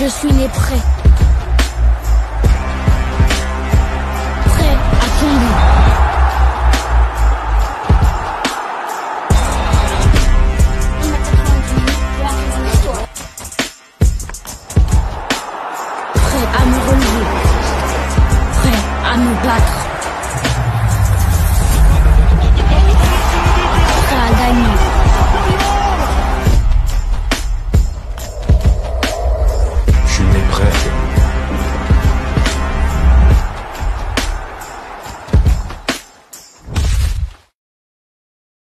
Je suis né prêt. Prêt à tomber. Prêt à me relever. Prêt à me battre.